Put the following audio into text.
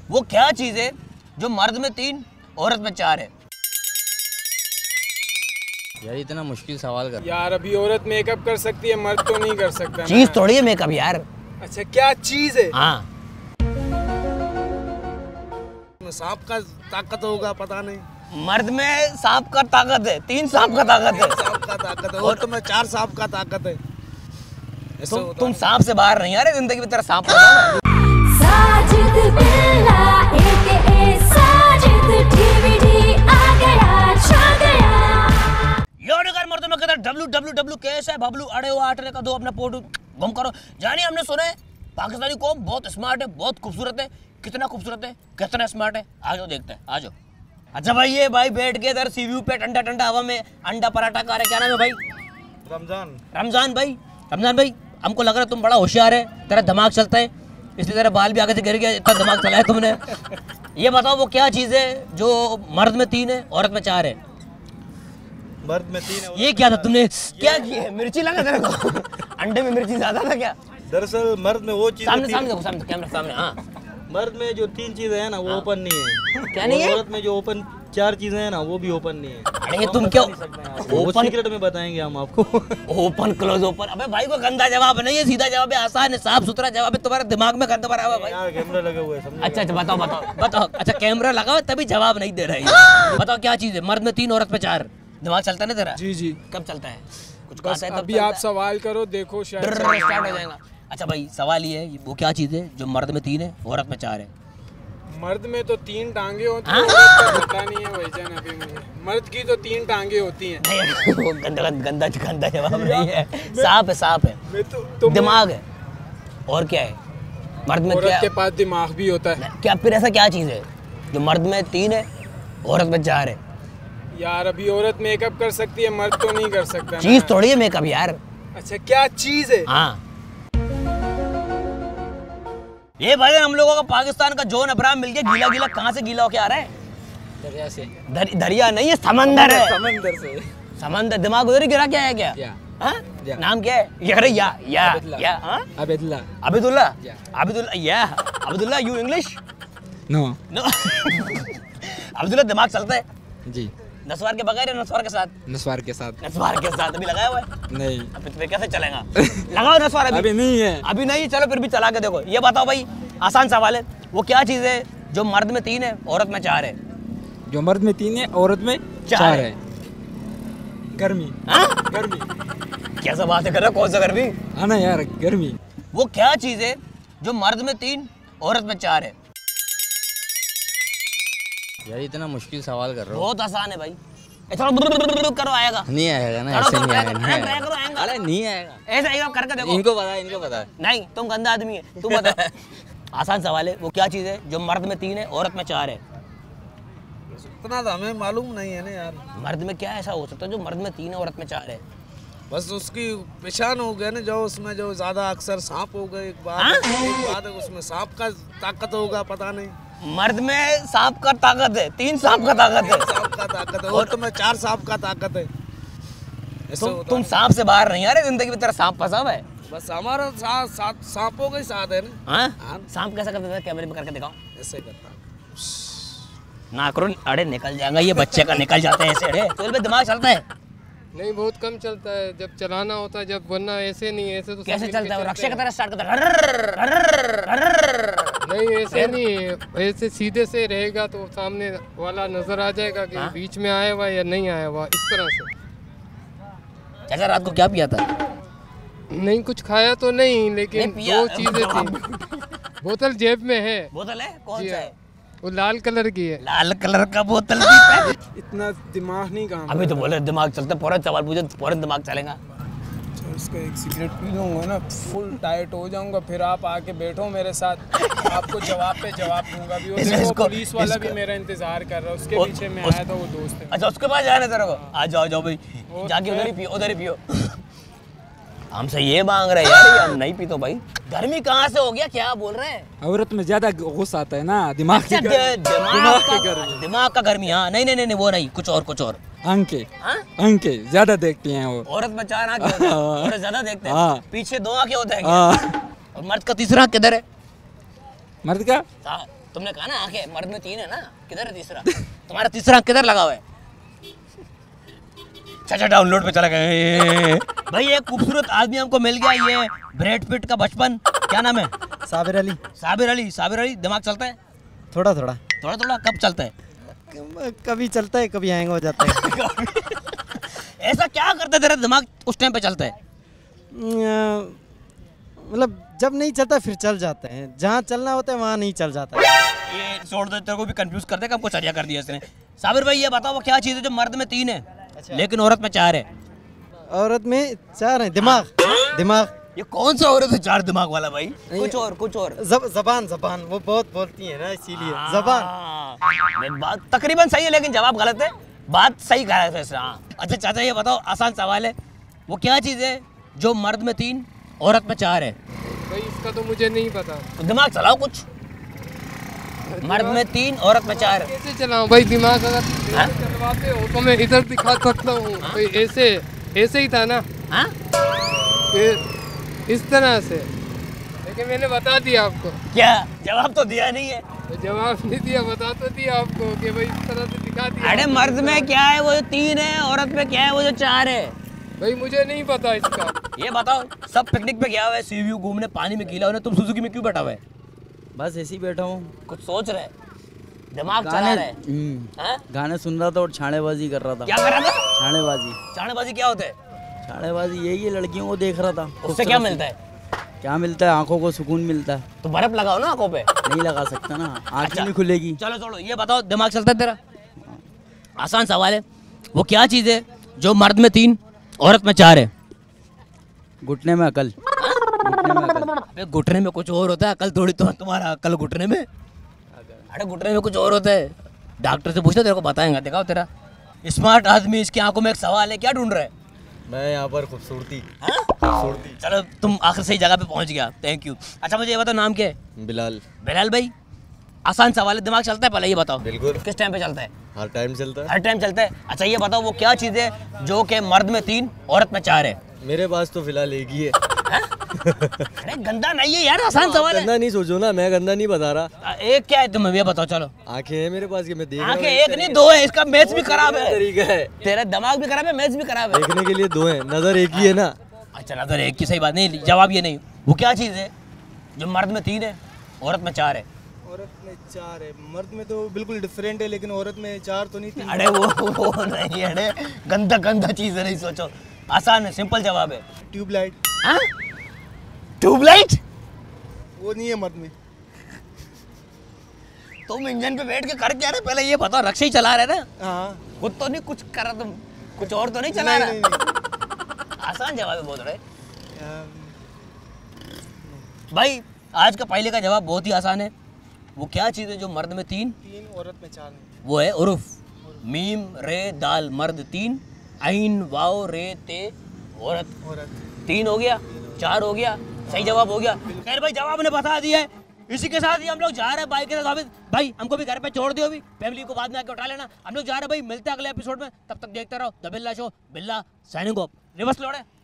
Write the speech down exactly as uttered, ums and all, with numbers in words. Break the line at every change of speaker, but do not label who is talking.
वो क्या चीज है जो मर्द में तीन औरत में चार है?
यार इतना मुश्किल सवाल कर
यार। अभी औरत मेकअप कर सकती है, मर्द तो नहीं कर सकता।
चीज थोड़ी है मेकअप यार।
अच्छा क्या चीज है?
हाँ
सांप का ताकत होगा, पता नहीं।
मर्द में सांप का ताकत है, तीन सांप का ताकत है।
सांप का ताकत है, और तो मैं चार सांप का ताकत है।
तुम तुम सांप से बाहर नहीं आ रहे जिंदगी में, तेरा सांप पता
साजिद बिल्ला एके साजिद टीवीडी आ गया, छा गया।
यो निकर मर्दों में कहता डब्ल्यू डब्ल्यू डब्ल्यू कैसा है बबलू अड़े हो आटने का दो अपना पोट गुम करो। जानिए हमने सुना है पाकिस्तानी कौम बहुत स्मार्ट है, बहुत खूबसूरत है। कितना खूबसूरत है, कितना स्मार्ट है, आ जाओ देखते हैं, आ जाओ। अच्छा भाई ये भाई बैठ के इधर सीव्यू पे ठंडा ठंडा हवा में अंडा पराठा खा रहे, क्या नाम है भाई?
रमजान।
रमजान भाई, रमजान भाई हमको लग रहा है तुम बड़ा होशियार है, तेरा दिमाग चलता है, इसलिए तेरा बाल भी आगे से गिर गया, इतना दिमाग चला है तुमने। ये बताओ वो क्या चीज़ है जो मर्द में तीन है औरत में चार है?
मर्द में तीन है।
ये क्या था तुमने क्या किया है? मिर्ची लगा तेरे को? अंडे में मिर्ची ज्यादा था क्या?
दरअसल मर्द में वो चीज
सामने सामने देखो, सामने कैमरा सामने। हाँ
मर्द में जो तीन चीजें हैं ना वो ओपन नहीं है।
क्या नहीं है?
औरत में जो ओपन चार चीजें हैं ना वो भी ओपन नहीं है।
अरे तुम क्यों
ओपन सीक्रेट में बताएंगे हम आपको।
Open close open? अबे भाई को गंदा जवाब नहीं है, सीधा जवाब है, आसान है, साफ सुथरा जवाब है। तुम्हारे दिमाग में गंदा भरा हुआ है भाई।
यार कैमरा लगा हुआ है, समझ।
अच्छा अच्छा बताओ बताओ बताओ। अच्छा कैमरा लगा हुआ तभी जवाब नहीं दे रहा है। बताओ क्या चीज़ है मर्द में तीन औरत में चार? दिमाग चलता है ना तेरा?
जी जी।
कब चलता है? कुछ
बस
खाता है
अभी आप सवाल करो, देखो शायद
स्टार्ट हो जाएगा। अच्छा भाई सवाल ये है वो क्या चीज़ है जो मर्द में तीन है औरत में चार है?
मर्द में तो तीन टांगे होती हैं, पता नहीं है भाईजान अभी मुझे। मर्द की तो तीन टांगे होती हैं।
नहीं वो गंदा गंदा गंदा जवाब नहीं है, सांप है, सांप है,
मैं तो, तो
दिमाग है। और क्या है मर्द में?
औरत
क्या
के पास दिमाग भी होता है।
क्या फिर ऐसा क्या चीज़ है जो मर्द में तीन है औरत में चार है?
यार अभी औरत मेकअप कर सकती है, मर्द तो नहीं कर सकता।
चीज़ थोड़ी है मेकअप यार।
अच्छा क्या चीज है?
हाँ ये भाई हम लोगों का पाकिस्तान का जॉन अब्राहम मिल गया। गीला गीला कहाँ से गीला होके आ रहा है?
दरिया से।
दर, दरिया नहीं है, समंदर है।
समंदर से।
समंदर। दिमाग उधर ही गिरा क्या है क्या?
क्या?
हाँ?
या।
नाम क्या है? या अरे या या या हाँ?
अबेदुल्ला।
अबिदुल्ला।
या।
अबिदुल्ला या Abidullah you English?
No
no Abdullah दिमाग चलता है
जी।
नस्वार के बगैर या नस्वार के साथ?
नस्वार के साथ।
नस्वार के साथ अभी लगाया हुआ है?
नहीं
अभी तुम्हें कैसे चलेगा? लगाओ नस्वार अभी।
अभी नहीं है।
अभी नहीं, चलो फिर भी चला के देखो। ये बताओ भाई आसान सवाल है, वो क्या चीज़ है जो मर्द में तीन है औरत में चार है?
जो मर्द में तीन है औरत में
चार
चार
है।
है। गर्मी।
हाँ?
गर्मी।
कैसा बात कर रहा है? कौन सा गर्मी?
हाँ ना यार गर्मी।
वो क्या चीज़ है जो मर्द में तीन औरत में चार है?
यार इतना मुश्किल सवाल कर रहा हो।
बहुत आसान है भाई, थोड़ा बुर करो आएगा।
नहीं आएगा ना,
करो,
ऐसे
करो,
नहीं आएगा,
करो,
नहीं
करो,
आएगा।
करो, आएगा।
अरे नहीं आएगा,
ऐसा एक बार करके देखो।
इनको पता है, इनको पता है।
नहीं तुम गंदा आदमी है, तुम बता। आसान सवाल है, वो क्या चीज़ है जो मर्द में तीन है औरत में चार है?
इतना तो हमें मालूम नहीं है ना यार।
मर्द में क्या ऐसा हो सकता है जो मर्द में तीन है औरत में चार है?
बस उसकी पहचान हो गया ना, जो उसमें जो ज्यादा अक्सर सांप हो गए। एक बात
हाँ?
एक बात है, उसमें सांप का ताकत होगा, पता नहीं।
मर्द में सांप का ताकत है, तीन सांप का ताकत है।
सांप का ताकत है, और तो मैं चार सांप का ताकत है।
तुम तुम सांप से बाहर नहीं आ रहे जिंदगी में, तेरा सांप फंसा हुआ है।
बस हमारा साथ साथ सांपों का ही साथ है ना।
हाँ? सांप कैसा करता था? कैमरे में करके दिखाओ।
ऐसे करता।
ना करो, अरे निकल जाएगा ये बच्चे का, निकल जाते हैं ऐसे। अरे तो इनमें दिमाग चलता है?
नहीं बहुत कम चलता है, जब चलाना होता है, जब वरना ऐसे नहीं। ऐसे तो
कैसे चलता है? रक्षा की तरह स्टार्ट करता है?
नहीं ऐसे नहीं, ऐसे सीधे से रहेगा तो सामने वाला नजर आ जाएगा कि
हाँ?
बीच में आया हुआ या नहीं आया हुआ, इस तरह से।
चाचा रात को क्या पिया था?
नहीं कुछ खाया तो नहीं, लेकिन
नहीं पिया।
दो चीजें थी। बोतल जेब में है।
बोतल है? कौन
जी
सा
हाँ।
है?
वो लाल कलर की है।
लाल कलर का बोतल पीता है?
इतना दिमाग नहीं काम।
अभी तो बोले दिमाग चलता है, फौरन सवाल पूछे फौरन दिमाग चलेगा।
उसका एक सिगरेट पी लूंगा ना, फुल टाइट हो जाऊंगा, फिर आप आके बैठो मेरे साथ, आपको जवाब पे जवाब दूंगा भी।
इसको-
वो
इसको-
पुलिस वाला भी
इसको-
मेरा इंतजार कर रहा है, उसके
ओ-
पीछे मैं
उस-
आया था, वो दोस्त है।
अच्छा उसके पास जाना तेरे को? आ जाओ जाओ भाई,
और
जाके
फिर-
उधर ही पियो, उधर ही पियो। हमसे ये मांग रहे यार, ये हम नहीं पी तो भाई। गर्मी कहाँ से हो गया, क्या बोल रहे हैं?
औरत में ज्यादा गुस्सा आता है ना, दिमाग की
अच्छा,
गर्मी।
दि- दिमाग
दिमाग की
का
गर्मी।
दिमाग का गर्मी। हाँ नहीं नहीं नहीं नहीं, वो नहीं, कुछ और कुछ और।
अंके
हाँ?
अंके ज्यादा देखती हैं वो।
औरत में चार आंखें होती हैं, औरत ज्यादा देखते हैं।
हाँ।
पीछे दो आंखें होते हैं।
हाँ।
और मर्द का तीसरा आंख किधर है?
मर्द का
हाँ, तुमने कहा ना आंखें, मर्द में तीन है ना, किधर है तीसरा? तुम्हारा तीसरा आंख किधर लगा हुआ है? चाचा डाउनलोड पे चला गया। भाई एक खूबसूरत आदमी हमको मिल गया, ये ब्रैड पिट का बचपन, क्या नाम है?
साबिर अली।
साबिर अली। साबिर अली, दिमाग चलता है?
थोड़ा थोड़ा
थोड़ा थोड़ा कब चलता है?
कभी चलता है, कभी हैंग हो जाता है।
ऐसा क्या करते तेरा दिमाग उस टाइम पे चलता है?
अ, मतलब जब नहीं चलता फिर चल जाते हैं, जहाँ चलना होता है वहाँ नहीं चल जाता।
ये छोड़ दे, तेरे को भी कंफ्यूज कर देगा, हमको चरिया कर दिया इसने। साबिर भाई ये बताओ वो क्या चीज़ है जो मर्द में तीन है लेकिन औरत में चार है?
औरत में चार है, दिमाग। दिमाग।
ये कौन सा औरत है चार दिमाग वाला भाई? कुछ और कुछ और
जब जबान जबान वो बहुत बोलती है ना, इसीलिए जबान।
जबान बात तकरीबन सही है लेकिन जवाब गलत है। बात सही कहा है फैसला। हाँ अच्छा चाचा ये बताओ, आसान सवाल है, वो क्या चीज़ है जो मर्द में तीन औरत में चार है?
भाई इसका तो मुझे नहीं पता।
तो दिमाग चलाओ कुछ। मर्द में तीन औरत में चार।
कैसे चलाऊं भाई दिमाग? अगर
हाँ?
चलवाते हो तो मैं इधर दिखा सकता हूँ। भाई ऐसे ऐसे ही था ना,
हाँ?
ये इस तरह से, लेकिन मैंने बता दिया आपको।
क्या जवाब तो दिया नहीं है?
तो जवाब नहीं दिया, बता तो दिया आपको कि भाई इस तरह से दिखा दिया।
अरे मर्द में क्या है वो जो तीन है, औरत में क्या है वो जो चार है?
भाई मुझे नहीं पता इसका।
ये बताओ, सब पिकनिक पे गया हुआ है, सी व्यू घूमने, पानी में गीला होने, तुम सुजुकी में क्यों बैठा हुआ है?
बस ऐसे ही बैठा हूँ,
कुछ सोच रहे, दिमाग चला रहे
हम्म,
हैं?
गाने सुन रहा था और छानेबाजी कर रहा था।
क्या कर रहा था?
छानेबाजी।
चाणेबाजी क्या होता है?
छानेबाजी यही है, लड़कियों को देख रहा था।
उससे क्या मिलता है?
क्या मिलता है? आंखों को सुकून मिलता है।
तो बर्फ लगाओ ना आंखों पे।
नहीं लगा सकता ना, आंखें
अच्छा।
नहीं खुलेगी।
चलो छोड़ो, ये बताओ दिमाग चलता है तेरा? आसान सवाल है, वो क्या चीज़ है जो मर्द में तीन औरत में चार है?
घुटने में अकल। घुटने में अकल।
अबे घुटने में कुछ और होता है, अकल थोड़ी। तो तुम्हारा अकल घुटने में? अरे घुटने में कुछ और होता है, डॉक्टर से पूछो, तेरे को बताएंगे। दिखाओ तेरा स्मार्ट आदमी, इसकी आंखों में एक सवाल है, क्या ढूंढ रहा है?
मैं यहाँ पर खूबसूरती।
हाँ? खूबसूरती। चलो तुम आखिर सही जगह पे पहुंच गया, थैंक यू। अच्छा मुझे ये बताओ, नाम क्या है?
बिलाल।
बिलाल भाई, आसान सवाल है, दिमाग चलता है पहले ये बताओ?
बिल्कुल।
किस टाइम पे चलता है?
हर टाइम चलता है।
हर टाइम चलता है। अच्छा ये बताओ, वो क्या चीज़ है जो कि मर्द में तीन औरत में चार है?
मेरे पास तो फिलहाल एक ही है।
अरे गंदा नहीं है यार, आसान सवाल है।
गंदा नहीं सोचो ना, मैं गंदा नहीं बता रहा।
एक क्या है, तुम ये बताओ। चलो
आंखें हैं मेरे पास, ये मैं देख रहा हूँ।
आंखें एक नहीं दो है, इसका मैच भी खराब है।
तरीका है,
तेरा दिमाग भी खराब है, मैच भी खराब है।
देखने के लिए दो हैं, नजर एक ही है ना।
अच्छा नजर एक की, सही बात नहीं, जवाब ये नहीं। वो क्या चीज़ है जो मर्द में तीन है औरत में चार है?
औरत में चार है, मर्द में तो बिल्कुल डिफरेंट है, लेकिन औरत में चार तो नहीं, तीन।
अरे वो वो नहीं, अरे गंदा गंदा चीज़ है, नहीं सोचो, आसान है, सिंपल जवाब है।
ट्यूबलाइट।
हाँ? ट्यूबलाइट?
वो नहीं है मर्द में।
तुम इंजन पे बैठ के कर क्या रहे, पहले ये बताओ। रक्षा ही चला रहे ना?
हाँ।
खुद तो नहीं कुछ कर रहा, तुम कुछ और तो नहीं चला
नहीं,
रहा?
नहीं, नहीं।
आसान जवाब है बोल रहे
अम,
भाई। आज का पहले का जवाब बहुत ही आसान है, वो क्या चीज़ है जो मर्द में तीन
तीन औरत में चार नहीं।
वो है उर्फ। मीम रे दाल मर्द तीन, आइन वाओ रे ते औरत।
औरत।
तीन हो गया, चार हो गया, सही जवाब हो गया। खैर भाई जवाब ने बता दिया है। इसी के साथ ही हम लोग जा रहे हैं बाइक के साथ वापस। भाई हमको भी घर पे छोड़ दियो, अभी फैमिली को बाद में आके उठा लेना। हम लोग जा रहे हैं भाई, मिलते हैं अगले एपिसोड में, तब तक देखते रहो द बिल्ला शो। बिल्ला साइनिंग ऑफ। रिवर्स लौड़े।